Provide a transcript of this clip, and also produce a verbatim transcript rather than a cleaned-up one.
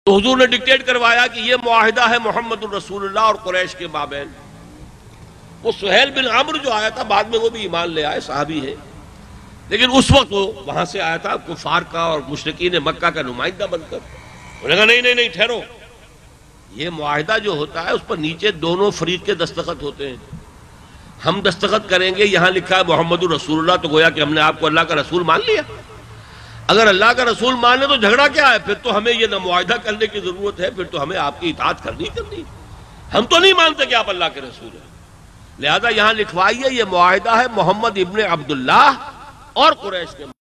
तो हुजूर ने डिक्टेट करवाया कि यह मुआहिदा है मोहम्मद रसूलुल्लाह और कुरैश के माबैन। वो सुहेल बिन अम्र जो आया था बाद में वो भी ईमान ले आए, सहाबी है, लेकिन उस वक्त वो वहां से आया था कुफार का और मुशरिकीन मक्का का नुमाइंदा बनकर। उन्होंने कहा नहीं नहीं नहीं ठहरो, ये मुआहिदा जो होता है उस पर नीचे दोनों फरीक के दस्तखत होते हैं। हम दस्तखत करेंगे, यहां लिखा है मोहम्मद रसूलुल्लाह, तो गोया कि हमने आपको अल्लाह का रसूल मान लिया। अगर अल्लाह का रसूल मान ले तो झगड़ा क्या है? फिर तो हमें यह न मुआहिदा करने की जरूरत है, फिर तो हमें आपकी इताअत करनी करनी। हम तो नहीं मानते कि आप अल्लाह के रसूल हैं, लिहाजा यहां लिखवाइए ये मुआहिदा है मोहम्मद इब्ने अब्दुल्लाह और कुरैश के